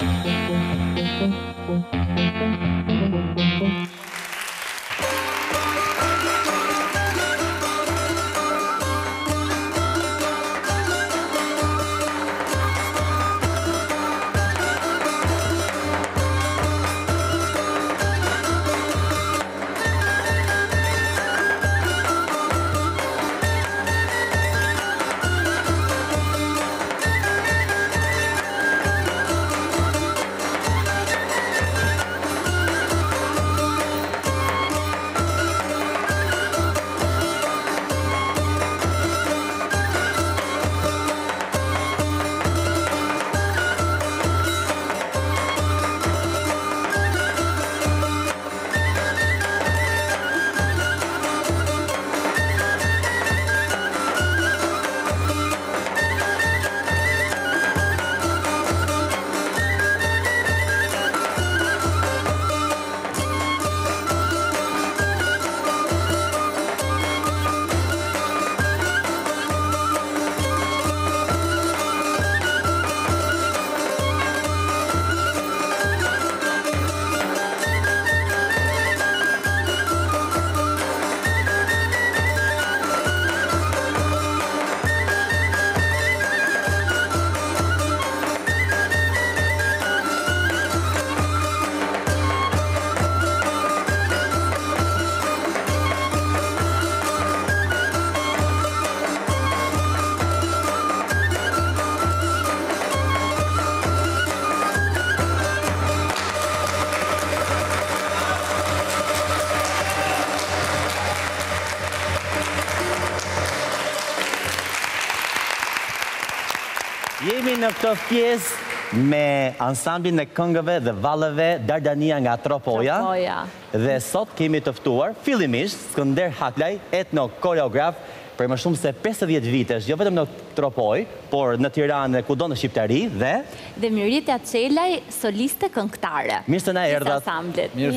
Jemi në këtë pjesë me ansamblin e këngëve dhe vallëve Dardania nga Tropoja. Dhe sot kemi të ftuar fillimisht Skënder Haklaj, etno koreograf për më shumë se 50 vitesh, jo vetëm në Tropoj, por në Tiranë dhe kudo në Shqiptari dhe Miritja Çelaj, soliste këngëtare. Mirë se na erdhat. Mirë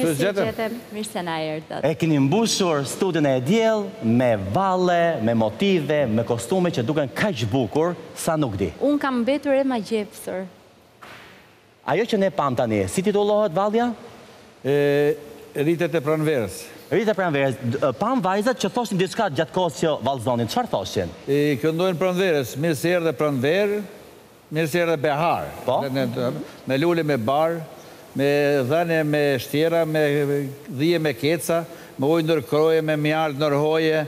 se na erdhat. E keni mbushur studion e diell me valle, me motive, me kostume që duken kaq bukur sa nuk di. Un kam mbetur e ma gjepsur. Ajo që ne pam tani, si titullohet vallja? Rritet e pranverës. Rritet e pranverës. Pam vajzat që thoshin diçka gjatë kohës që vallëzonin. Çfarë thoshin? Këndojnë pranverës, mirë se erdhe pranverë, mirë se erdhe behar. Po? Me lule me bar, me dhënie me shtjera, me dhije me keca, me ujë ndërkroje, me mjaltë ndërhoje.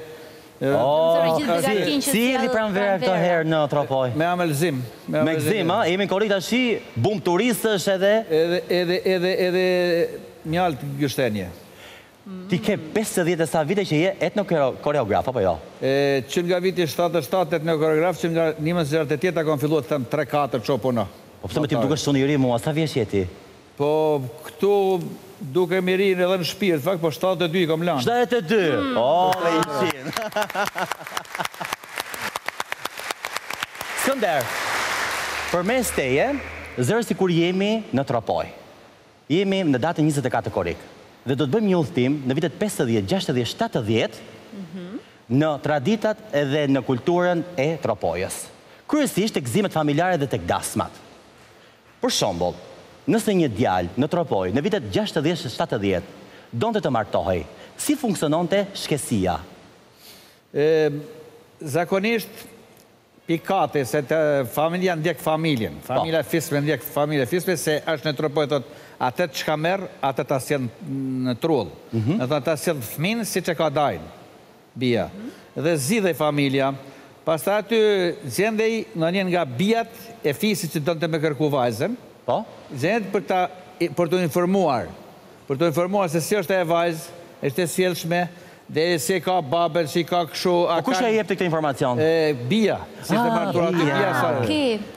Si jeni pranverë këto herë në Tropoj? Me amelzim. Me gzim, a? Jemi në korrik tash, bum turistësh edhe... Edhe mjaltë gështenje. Ti ke 50 e sa vite që je etno-koreograf, apo jo? Që nga viti 77 etno-koreograf, që nga 1968 kam filluar të them 3-4 që puno. Po pëse me ti dukesh shumë i ri mua, sa vjeç je ti? Po këtu duke mi rinë edhe në shpirt, fakt, po 72 kam lanë. 72? O, dhe i qinë. Skënder, për mes teje, zërë si kur jemi në Tropoj. Jemi në datën 24 korrik. Dhe do të bëjmë një udhëtim në vitet 50, 60, 70 në traditat edhe në kulturën e Tropojës. Kryesisht tek gzimet familjare dhe tek dasmat. Për shembull, nëse një djalë në Tropoj në vitet 60-70 donte të martohej, si funksiononte shkesia? Zakonisht pikate se familja ndjek familjen. Familja fisme ndjek familja fisme, se është në Tropoj thotë atë që ka merë, atë të asjen në trull. Atë të asjen fëmin, si që ka dajnë, bia. Dhe zidhe familja, pas të aty zendej në njën nga bijat e fisit që dënë të me kërku vajzën, zendej për të informuar se si është e vajzë, është e sjellshme, dhe si ka babën, si ka këshu... Po kush e jep të këtë informacion? Bia, si të martuar të bia sa...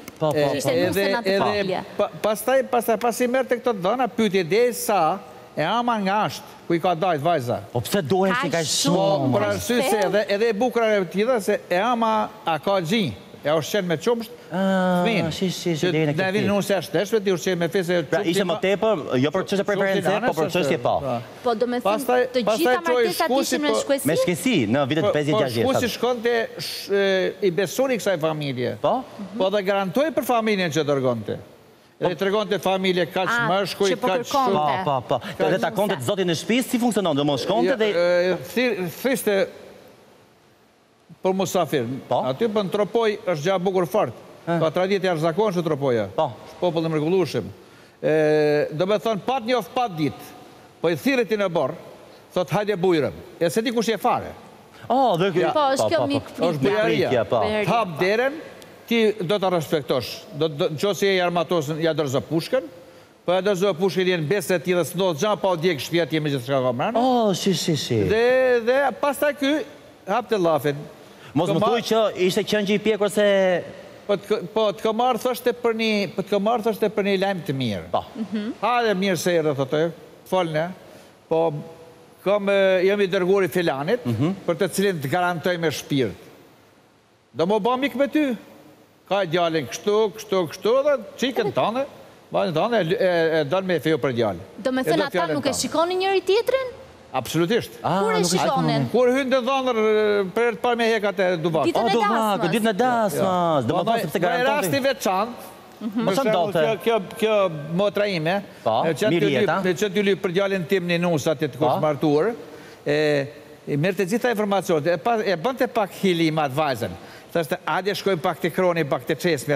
Pas i mërë të këtë dëna, pyetje dhe sa e ama nga ashtë, ku i ka dajt vajza. Po pëse dohen që i ka shumë? Për arsy se edhe bukra e tjitha, se e ama a ka gjinj, e është qenë me qumsht, fmin. Ne vinë në usë e shteshve, ti është qenë me fese... Pra ishe më tepër, jo për qështë preference, po për qështë po. Po do me thëmë, të gjitha martesat ishim me shkuesi? Me shkesi, në vitet 50-60. Po shkuesi shkonte i besuri kësaj familje. Po dhe garantoj për familjen që dërgonte. Dhe I tregon të familje ka që mëshkuj, ka që shumë. Po. Dhe takonte të zotin në shtëpisë, si funksionon? Do mos shkonte dhe... Thiste për musafir. Aty për në Tropoj është gja bukur fort. Ka tradit e arzakonë që Tropoja. Popull në mërgullushim. Do me thonë, pat një of pat dit, po I thirit I në borë, thot hajde bujrëm. E se di kush je fare. Po, është kjo mikë pritja. Të hap deren, ti do të respektosh. Qo si e armatosën, ja dërzo pushkën, po ja dërzo pushkën jenë beset ti dhe së ndodhë gja, pa o djekë shpjet jemi gjithë shka kamranë. Shi. Dhe pas ta ky, hap të lafin. Mos më thuj që ishte qënë që I pjekur se... Po, të këmarë thështë për një lajmë të mirë. Po. Hajde mirë se e rëthotoj, folne, po jemi dërguri filanit, për të cilin të garantoj me shpirt. Do më ba mikë me ty. Ka djallin kështu, dhe qikën tane, e donë me fejo për djallin. Do me thënë ata nuk e shikoni njëri tjetrin? Absolutisht. Kur e shikonin? Kur hynë të dhonër për e të parë me hekat e Duvak. Ditën e dasmës. Do më thonë sepse garantonte. Në rasti veçantë, Më shumë dote. Kjo motra ime, që t'ju li për djallin tim një nusat të kështë martuar, mërë të gjitha informacionet, e bënd të pak hilimat vajzën. Thështë, adje shkojmë pak të kroni, pak të qesme.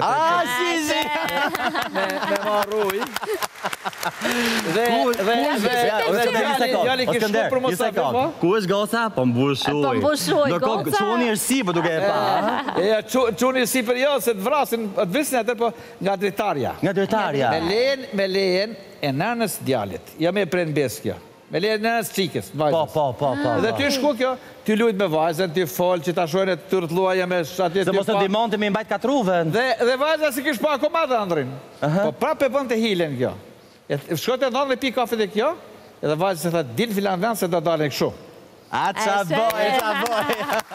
Me marruj. Dhe djalli kishë shku për mos të përfa. Ku është goca? Po mbushuj. Goca. Quni është si, për duke e pa. Quni është si për jo, se të vrasin, të visin atër, po nga dritarja. Nga dritarja. Me lejen e nanës djallit. Ja me prejnë beskja. Me lejen e nanës qikës. Po. Dhe ty shku kjo, ty lujt me vajzën, ty folë, që ta shojnë të tërtluaja me shatit. Se mos të dimon të mi mbajt katruven. Dhe vajzën si kish pa akoma dhe andrin. Po prapë e bënd të hilen kjo. Shkojt e ndonë dhe pi kafe dhe kjo, edhe vajzën se tha, din filan vend se do dalin këshu. A qa boj.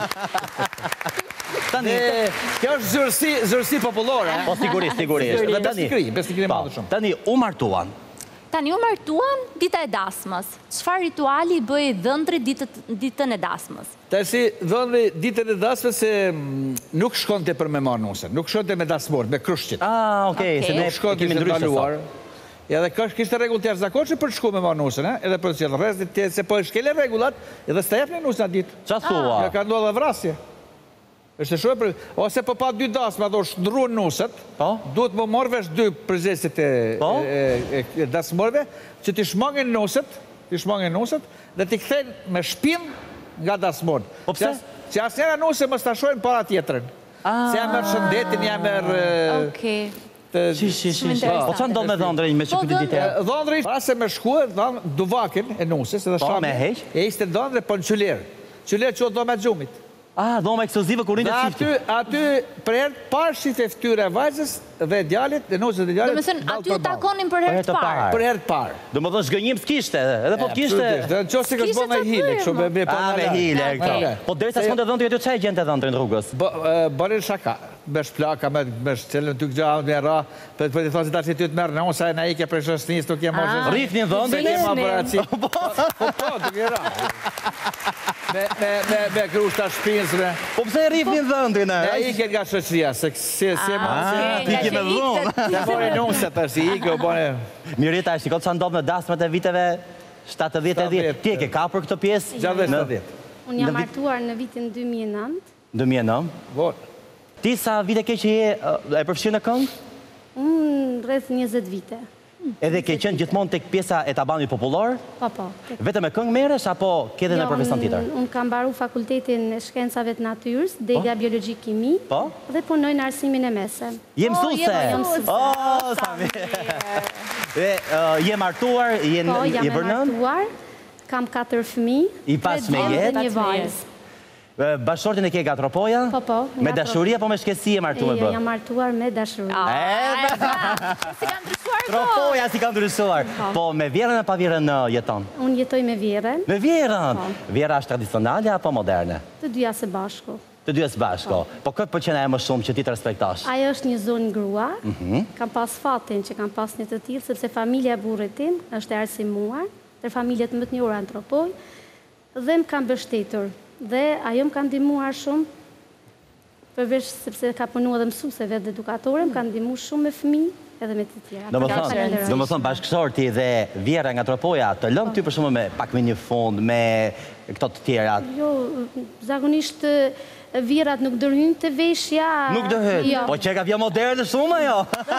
Kjo është zërsi populore. Po sigurisht. Besikri madhë shumë. Tani, u martuan. Tani u martuan dita e dasmës. Çfarë rituali bëj dhëndri ditën e dasmës? Si dhëndri ditën e dasmës se nuk shkonte për me marë nusën. Nuk shkonte me dasmor, me krushqit. Okej, se ne kemi ndryshë sot. Edhe kishte regull të jashtëzakonshme për të shku me marë nusën, edhe për të qëllë rrezit, se po e shkele regullat, edhe s'ta jep një nusën atë ditë. Qa thua? Kjo ka ndodhe vrasje. Ose po pa 2 dasma, do shndru nusët, duhet më morvesh 2 përgjesit e dasmorve, që t'i shmangin nusët, dhe t'i kthejnë me shpin nga dasmorë. Po pse? Që asë njëra nusë më stashojnë para tjetërën. Se jam mërë shëndetin, jam mërë... Okej. Po që ndodhë me dhëndrejnë me që këtë ditë? Dhëndrejnë, pra se me shkuë, duvakin e nusës, edhe shamin, e ishte dhëndre për në qylerë. Qylerë që o do me gjumit. Dhoma ekskluzive kur rinë të qifti. Aty për herë parë shite ftyre vajzës dhe djalit, dhe nusës dhe djalit. Do me thënë, aty takonin për herë të parë. Për herë të parë. Do më dhënë shgënjim s'kishte, edhe po t'kishte... Në qo si kështë bo me hile, kështu me hile, këto. Po dhe sa s'mon të dhëndë të jetu qaj gjente dhëndë në rrugës? Bërin shaka, me shplaka, me shqelën të këgjanë, me ra, për të thonë si ta që ty të merë në unë, sa e na ike për shështënis, nuk jem možës... Rikni me krushta shpinsme. Po pëse e rifnin dhëndin e? E ike nga shëqëria, se ti ke me dhënë. Se bore nusë të si ike, o bore... Mirita, e shikot që ndodhë në dasmët e viteve 70-10. Ti e ke ka për këtë pjesë? 60-10. Unë jam martuar në vitin 2009. 2009? Bon. Ti sa vite ke që e përfshirë në këngë? Unë rreth 20 vite. Edhe ke qenë gjithmonë tek pjesa e tabanit popullor? Po. Vetëm me këngë merresh apo ke edhe në profesion tjetër? Unë kam mbaruar fakultetin e shkencave të natyrës, dega biologjik kimi, dhe punoj në arsimin e mesëm. Je mësuese? Sa mirë. Je martuar, je bërnën? Po, jam martuar, kam 4 fëmijë, I pas me jetë? Dhe një vajzë. Bashortin e ke nga Tropoja? Po. Me dashuri apo me shkesi e martuar bë? Jam martuar me dashuri. Si ka ndryshuar Tropoja si ka ndryshuar. Po me vjerën e pa vjerën jeton? Unë jetoj me vjerën. Me vjerën? Vjera është tradicionale apo moderne? Të dyja së bashku. Të dyja së bashku. Po këtë pëlqen ajo më shumë që ti të respektosh? Ajo është një zonë grua. Kam pas fatin që kam pas një të tillë, sepse familja e burrit tim është e arsimuar, ndër familjet më të njohura në Tropoj, dhe më kam mbështetur. Dhe ajo më kanë ndihmuar shumë, përveç sepse ka punuar edhe mësuese vetë edukatore, më kanë ndihmuar shumë me fëmijë, edhe me të tjera. Do më thonë bashkësorti dhe vjera nga Tropoja të lënë ty për shumë me pak me një fond, me këto të tjera? Jo, zakonisht vjerat nuk dërhyjnë të veshja. Nuk dërhyjnë? Po që ka vjo moderne shumë, jo?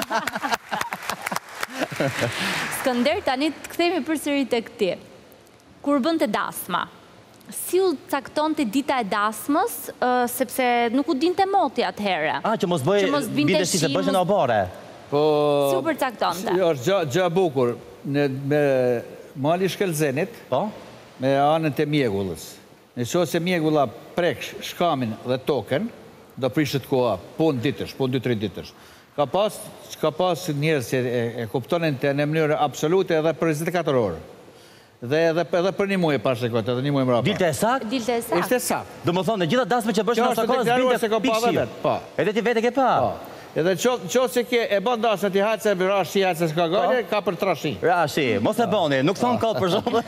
Skënder, tani të kthehemi përsëri tek ti. Kur bën të dasma, si u cakton të dita e dasmës, sepse nuk u dinte moti atëherë. Që mos vinte si se bëshën o bore. Si u përcakton të? është gjë bukur, me mali shkelzenit, me anën të mjegullës. Në qo se mjegulla prek shkamin dhe token, do prishët koha, pun 2-3 ditësh. Ka pas njerës që e kuptonin të në mënyrë absolute edhe për 24 orë. Dhe edhe për një muaj pas shekot, edhe një muaj më rapa. Dilte e sakt? Dilte e sakt. Ishte sakt. Do më thonë, në gjitha dasme që bëshë në sakohës, binte pikëshim. Edhe ti vete ke pa? Edhe qo se ke e bon dasme ti hajtë se rashi hajtë se s'ka gale, ka për trashi. Rashi, mos e boni, nuk thonë kodë për shumë.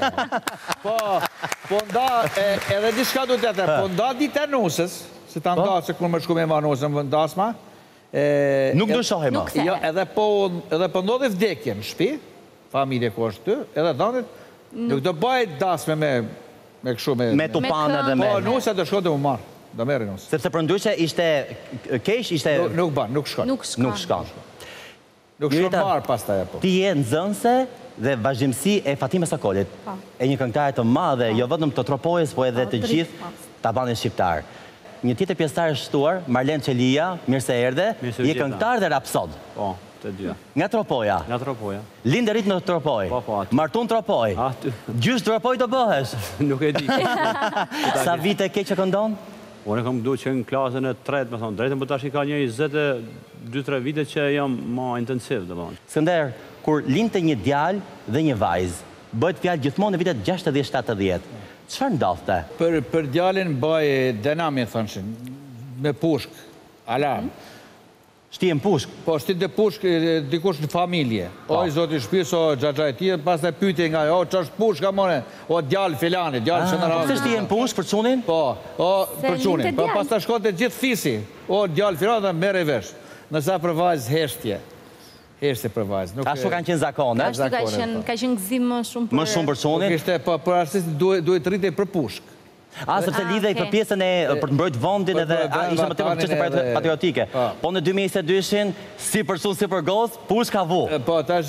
Po nda, edhe di shka du të të, po nda ditë e nusës, se ta nda se kur më shku me ma nusën vë ndasma. Nuk du shohe ma. Edhe po ndodhe vdekje në shpi, familje ko është ty, edhe danit, nuk do bëjt dasme me këshu me... Me tupane dhe me... Po nusë e do shko dhe më marë, do meri nusë. Sepse për ndryshe ishte kesh, ishte... Nuk ban, nuk shkon. Nuk shkon. Nuk shkon marë pas taj e po. Ti je nxënëse dhe vazhdimsi e Fatime Sakolit. E një këngëtare të madhe, jo vetëm të Tropojës, po edhe të gjithë tabanin shqiptar. Një tjetër pjesëtar shtuar, Marlen Qelia, mirë se erdhe, je këngëtar dhe rapsod. Po, të dyja. Nga Tropoja. Nga Tropoja. Linderit në Tropoj. Po, aty. Martun Tropoj. Gjysh Tropoj të bëhesh. Nuk e di. Sa vite ke që këndon? Unë kam du që në klasën e tretë, me thonë, drejtën për tash i ka një 22-3 vite që jam ma intensiv, dhe mënë. Skënder, kur linte një djalë dhe një vajzë, bëjt fjalë gjithmonë në vitet 60-70, çfarë ndodhte? Për djalin bëj denami, thonshin, me pushk, alarm. Shtijem pushk? Po, shtijem pushk dikush në familje. O, i zoti shpis, o, gjagjaj ti, pas të pyetje nga, o, që është pushka, more, o, djallë filani, djallë që në rrëmë. Pse shtijem pushk për qunin? Po, o, për qunin. Po, pas të shkote gjithë fisi, o, djallë filani dhe mere i vesh. Nësa për vajzë heshtje. Heshtje për vajzë. Ashtu kanë qenë zakone? Ashtu ka qenë gëzim më shumë për... Më shumë për qunin? Kishte, po, për artistë duhet rritej për pushk. Sepse lidhej për pjesën e për të mbrojt vendin edhe ishte më tepër çështje patriotike. Po në 2022-shin si për sun si për gos, push ka vu. Po tash.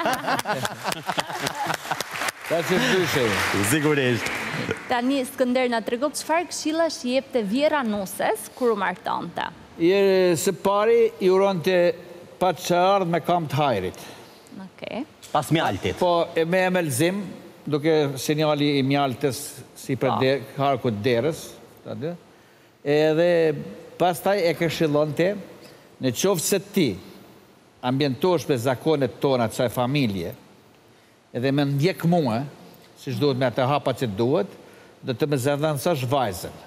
Tash ndryshe. Sigurisht. Tani Skënder na tregon çfarë këshillash i jepte Vjera Nuses kur u martonte. Së pari i uronte pa të ardhë me kam të hajrit. Okej. Pas mjaltit. Po me emelzim, duke sinjali i mjaltës si për harkut derës, edhe pastaj e këshillonte, në qoftë se ti ambientosh për zakonet tona të saj familje, edhe me ndjek mua, si shduhet me atë hapa që duhet, dhe të me zëdhanësash vajzën.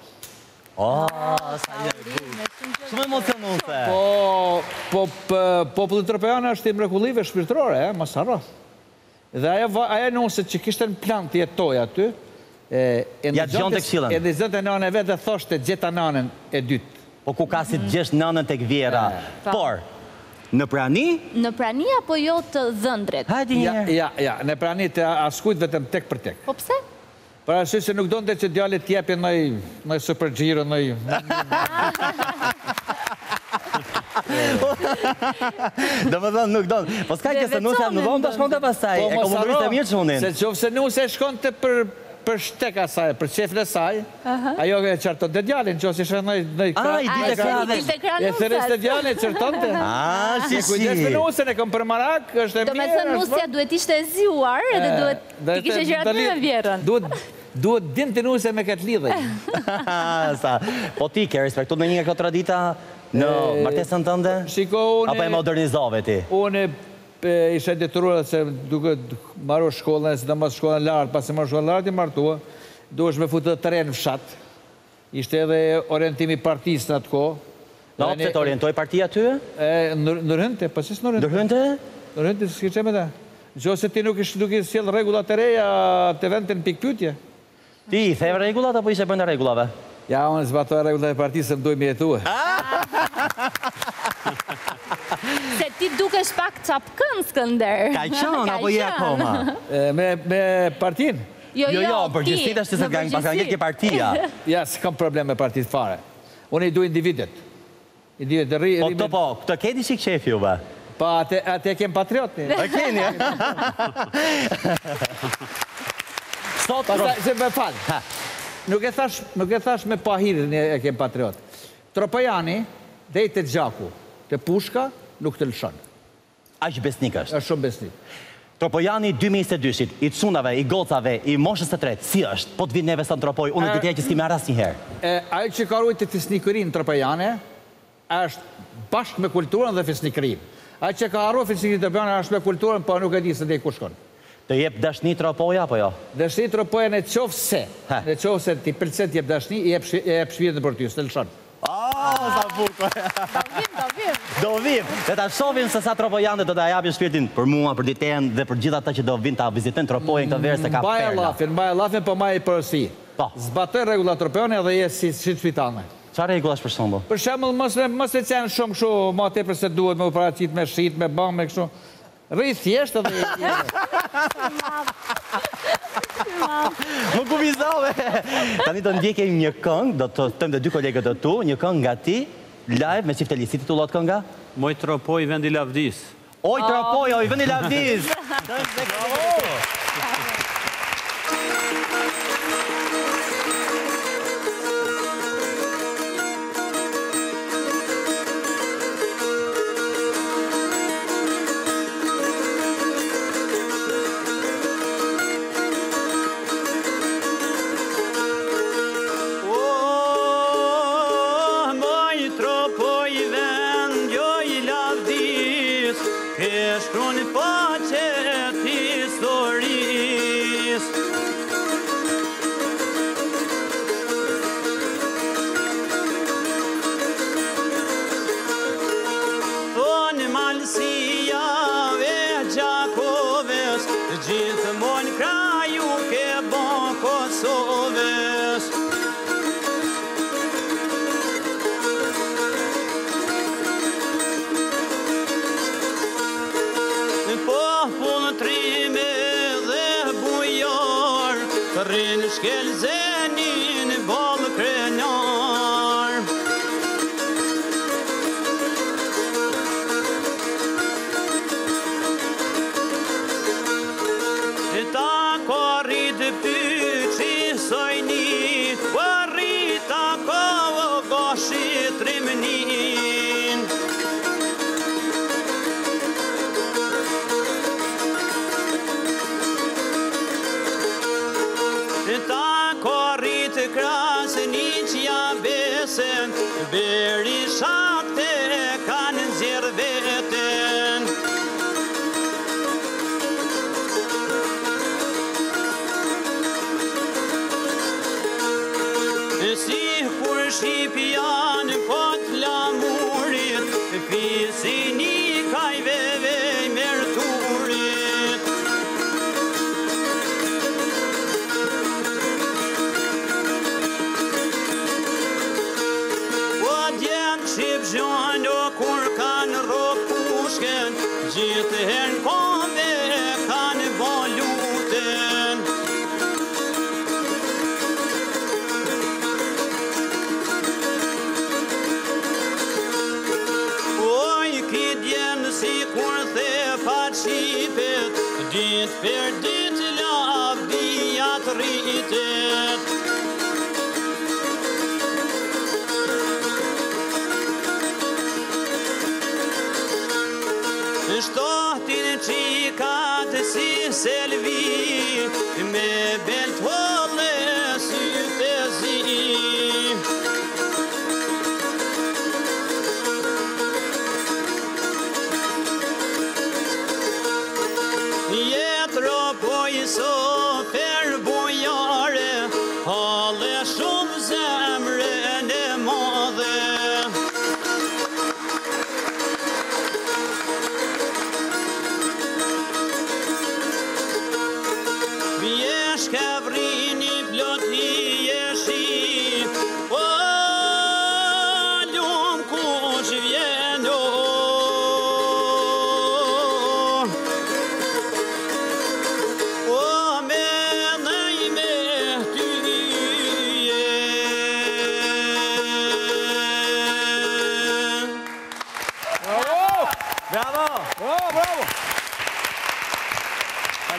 Shumë emocionuese. Po, popullit tropejanë është i mrekullive shpirtërore, mos harro. Dhe aja nëse që kishtë në plan të jetoj aty, ja gjonte këshillën. E 29 e vetë dhe thoshte gjeta nanën e dytë. Po ku ka si të gjesh nanën tek Vjera. Por, në prani? Në prani apo jo të dhëndret? Hajdi njerë. Ja, në prani të askujt vetëm tek për tek. Po pse? Për arsye se nuk donte që djalit t'jepje nëj super gjiro, nëj... Do më thonë nuk donë. Po s'ka që se nuse në dhomë të shkonte pasaj. E komundurisht e mirë që unin. Se qofë se nuse shkonte për shteka saj, për qefle saj, ajo e qërton të djalin, që ose shë nëj kra... I dite kra dhe... E thërës të djalin e qërton të... Si. E kujdes me nuse, e kom për marak, është e mirë... Do me thënë nusja duhet ishte e zjuar, edhe duhet t'i kishe gjërat me Vjerën. Duhet din të nuse me këtë lidhej. Po ti ke respektu në një nga këtë tradita në martesën tënde? Shiko, unë... Apo e modernizove ti? Unë ishe detyruar se duke marru shkollën, se të mos shkollën lartë, pas e marru shkollën lartë i martua, duhesh me futë të teren në fshat. Ishte edhe orientimi partisë në atë ko. Na opse të orientoj partia ty? Nërhënte, pas isë nërhënte. Nërhënte? Nërhënte, s'ki qeme da. Gjo se ti nuk i sjell regullat e reja të vendin pikpytje. Ti i theve regullat apo ishe brenda regullave? Ja, unë zbatoj regullat e partisë, më duj me jetuë. Se ti dukesh pak çapkën, Skënder. Ka qënë, apo je akoma? Me partin? Jo, përgjithësi është se ka ngjet ke partia. Ja, s'kam problem me partit fare. Unë i du individet. Po, këtë keni që qefi juve? Pa, atë e kem patriot një. E keni, Se me falë. Nuk e thash me pahirin e kem patriot. Tropojani, dhe i të gjaku, të pushka, nuk të lëshon. Aq besnik është. është shumë besnik. Tropojani 2022-shit, i cunave, i gocave, i moshës të tretë, si është? Po të vinë neve sa në Tropoj, unë të tjeja që s'ki me arras njëherë. Ajo që ka rujtë të fisnikërin Tropojane, është bashkë me kulturën dhe fisnikërin. Ajo që ka arru fisnikërin Tropojane, është me kulturën, po nuk e di se dhe i ku shkon. Të jep dashni Tropoja, apo jo? Dashni Tropoja në qofë se ti përcet jep dashni, i jep shpirtin për ty, s'të lëshon. Sa bukur. Do vim. Dhe ta shohim se sa tropojanët do ta japin shpirtin për mua, për Diten dhe për gjithë ata që do vinë ta vizitojnë Tropojën këtë verë se ka perla. Mbaj llafin, po mbaj përsi. Zbatoj rregullat Tropojane dhe je si shpitane. Çfarë rregullash për shembull? Për shembull, mos e qenë shumë kështu, më tepër se duhet me paraqit me shit, me bang, me kështu. Rri thjesht edhe Më kumizove. Tani do ndjekim një këngë, do të tëmë dhe dy kolegët të tu, një këngë nga ti, live me qifteli, si titullohet kënga? Moj Tropoj, vendi lavdis. Oj Tropoj, oj vendi lavdis.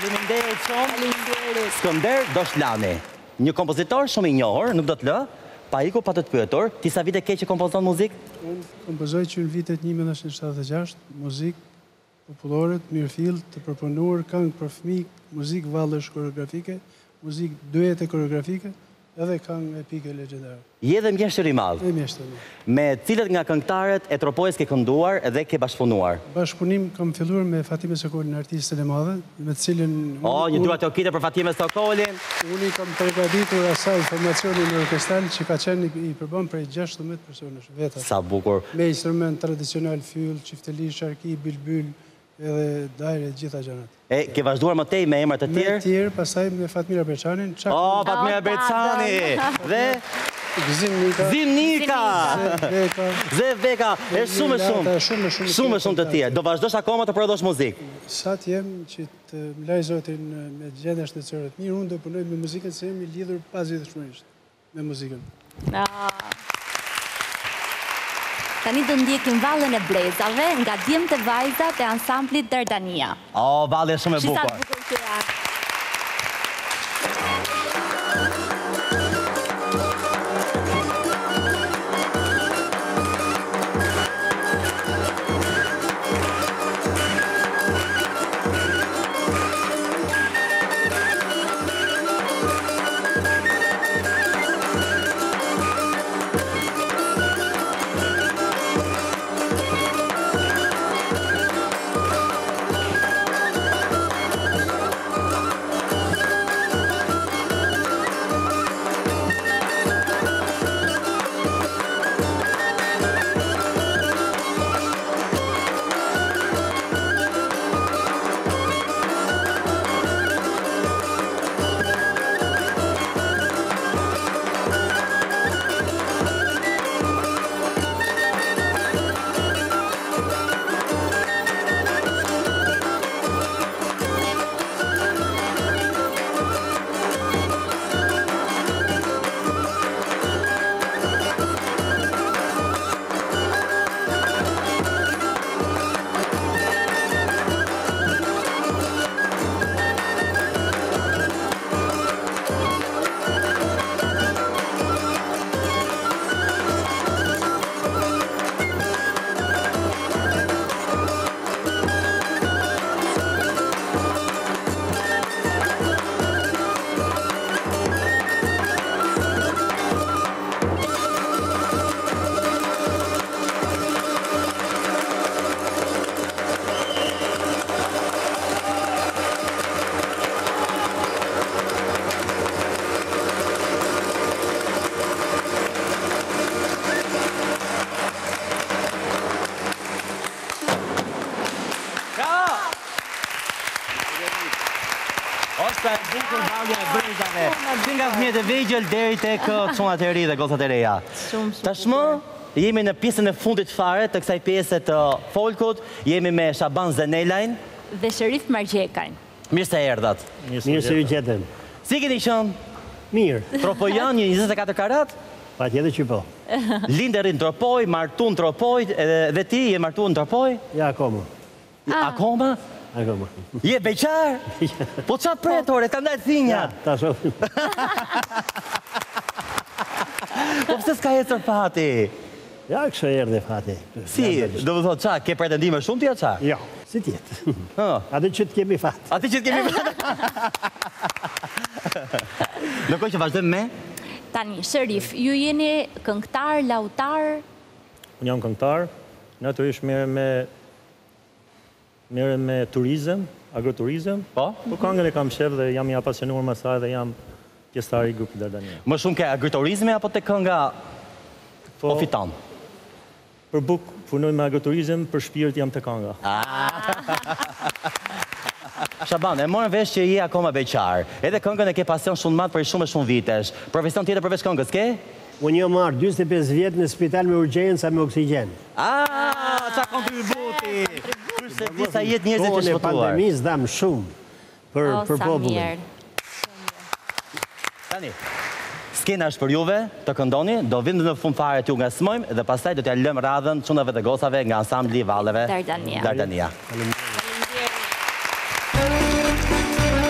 Faleminderit shumë. Faleminderit. Skënder Doshlani, një kompozitor shumë i njohur, nuk do të lë, pa ikur pa të të pyetur, ti sa vite ke që kompozon muzikë? Unë kompozoj që në vitet 1976, muzikë popullore, mirëfill, të përpunuar, këngë për fëmijë, muzikë vallësh koreografike, muzikë duete koreografike, edhe këngë epike legjendare. Je dhe mjeshtër i madh. E mjeshtër. Me cilët nga këngëtarët e Tropojës ke kënduar dhe ke bashkëpunuar? Bashkëpunim kam filluar me Fatime Sokolin, artistën e madhe, me të cilën Një dua të okite për Fatime Sokolin. unë i kam përgatitur asaj formacionin orkestral që ka qenë i përbën prej 16 personësh vetë. Sa bukur. Me instrument tradicional, fyll, çifteli, sharki, bilbyl, edhe dajre, gjitha gjanat. Ke vazhduar më tej me emrat të Me tjerë? tjerë, pasaj me Fatmira Beçanin, Fatmira Bercani! Dhe Gzim Nika, Zim Nika! Beka, Zev Beka! E shumë Shumë të tjerë. Do vazhdosh akoma të prodhosh muzikë? Sa t'jem që të mlaj Zotin me gjendja shtetësore të mirë, unë do punoj me muzikën se jemi lidhur pazgjithshmërisht me muzikën. Tani do ndjekim vallën e brezave nga Djemtë e vajzat e ansamblit Dardania. Valle shumë e Çfarë bukur. bukur që janë. Osta e bukur vallja e brezave. Si nga fëmijët e vegjël deri tek çunat e ri dhe gocat e reja. Tashmë jemi në pjesën e fundit fare të kësaj pjese të folkut. Jemi me Shaban Zenelajn dhe Sherif Margjekajn. Mirë se erdhat. Mirë se ju gjetëm. Si keni qenë? Mirë. Tropojan, një 24 karat? Patjetër që po. Linderi në Tropoj, martu në Tropoj, dhe ti je martu në Tropoj? Ja, akoma. Akoma? Akoma. Je beqar? Po qa pretore, ka ndajt thinja? Ja, ta shohim. Po pse s'ka ecër fati? Ja, kështu erdhe fati. Si, do më thotë qa, ke pretendime shumë tja qa? Ja, si tjetë. Atë që të kemi fat. Ati që të kemi fat. Nëkoj që vazhdojmë me? Tani, Sherif, ju jeni këngëtar, lautar? Unë jam këngëtar, natyrisht merrem me turizëm, agroturizëm. Po? Po këngën e kam shef dhe jam i apasionuar me saj dhe jam pjesëtar i grupit Dardania. Më shumë ke agriturizmi apo te kënga o fiton? Për buk punoj me agroturizëm, për shpirt jam te kënga. Shaban, e morën vesh që je akoma beqar. Edhe këngën e ke pasion shumë madh për shumë e shumë vitesh. Profesion tjetër përveç këngës ke? Unë jam marrë 45 vjetë në spital me urgjenca me oksigjen. Qa kontributi! Kërse disa jetë njerëzit të shpëtuar. Pandemis dam shumë për popullin. Tani, skena është për juve të këndoni, do vindë në fund fare t'ju nga smojmë dhe pastaj do t'ja lëmë radhën çunave dhe gocave nga ansambli valleve Dardania. Dardania. Faleminderit.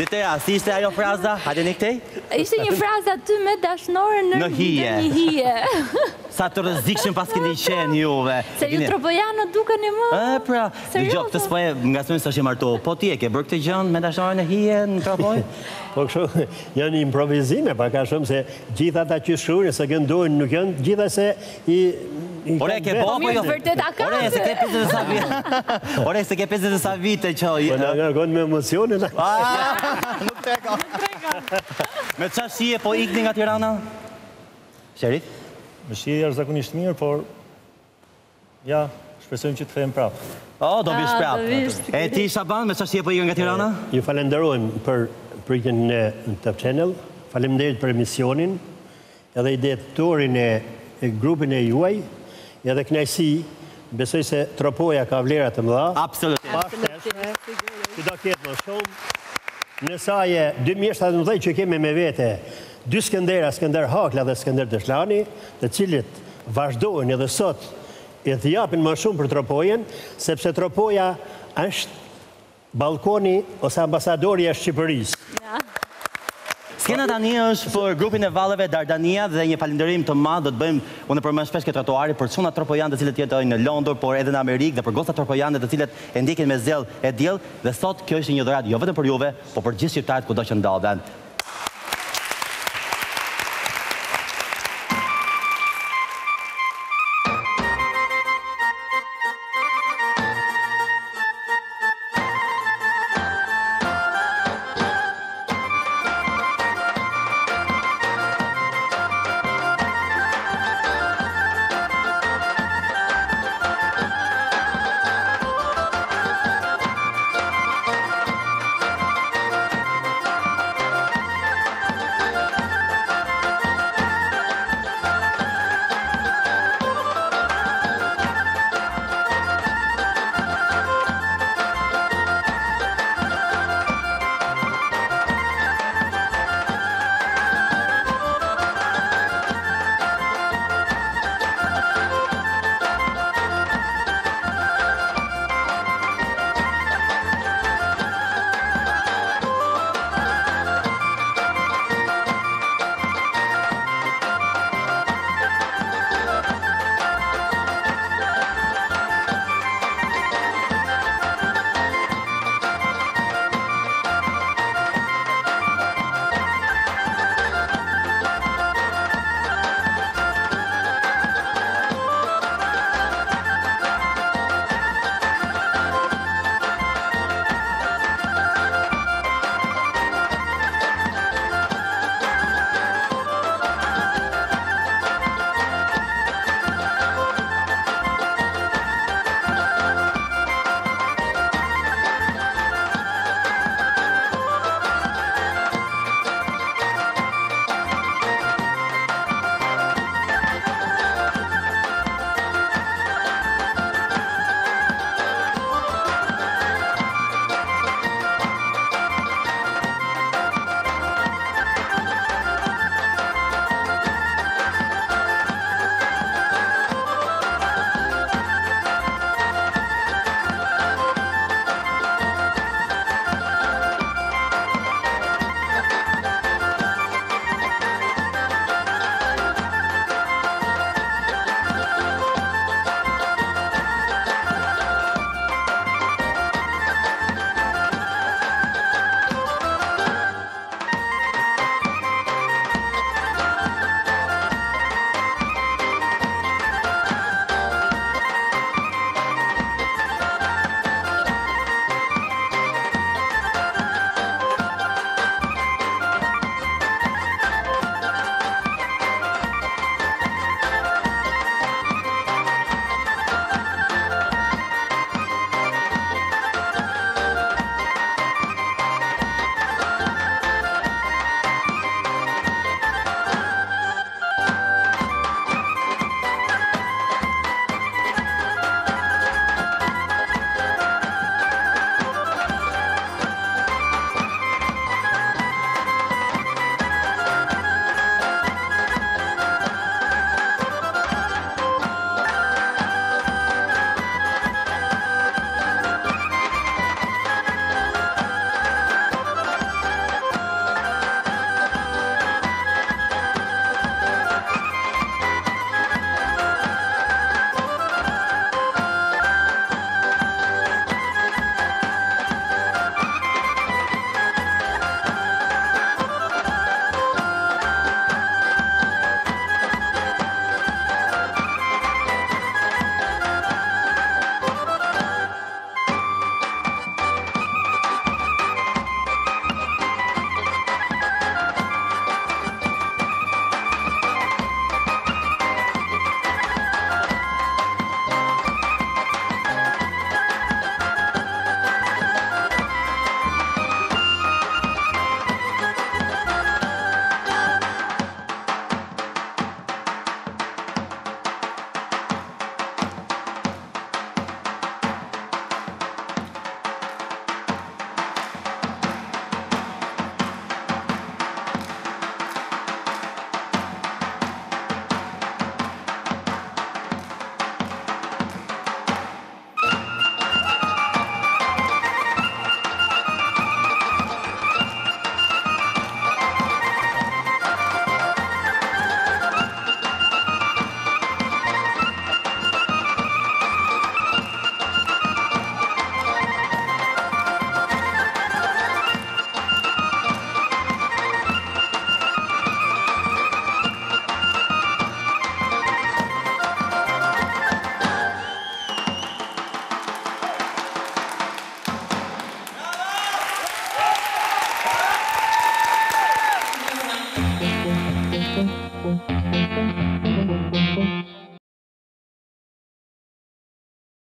Litea, si ishte ajo fraza? Hajde një këtej? Ishte një frazë aty me dashnore në hije. Një hije. Sa të rëzikshëm pas keni qenë juve. Se ju tropojanë duken e më... Pra, dëgjo, këtë s'poje nga sëmë së është martu. Po ti e ke bërë këtë gjënë me dashnore në hije në Tropoj? Po kështu, janë improvizime, pa ka shumë se gjitha ta që shkruajnë, se këndojnë, nuk janë gjitha se i... Ore, ke bo, po jo? Vërtet a ka Ore, se ke 50 sa vite. Ore, se ke 50 sa vite që... Po nga konë me emocionin. Nuk te ka. Me qa shije po ikni nga Tirana? Sherit? Më shije është zakonisht mirë, por... Ja, shpresojmë që të kthejmë prapë. Do bish prapë. E ti, Shaban, me qa shije po ikni nga Tirana? Ju falenderojmë për pritjen në Top Channel, faleminderit për emisionin, edhe i dedikatorin e grupin e juaj, edhe kënaqësi, besoj se Tropoja ka vlera të mëdha. Absolutisht. Që do ketë më shumë. Në saje 2017 që kemi me vete, 2 Skëndera, Skënder Hakla dhe Skënder Dëshlani, të cilët vazhdojnë edhe sot e të japin më shumë për Tropojen, sepse Tropoja është balkoni ose ambasadori e Shqipërisë. Skena tani është për grupin e valleve Dardania dhe një falenderim të madh do të bëjmë unë përmend shpesh këtë trotuari për çuna tropojanë të cilët jetojnë në Londër, por edhe në Amerikë dhe për goca tropojanë të cilët e ndjekin me zell e diell dhe sot kjo është një dhuratë jo vetëm për juve, por për gjithë shqiptarët kudo që ndodhen. Thank you.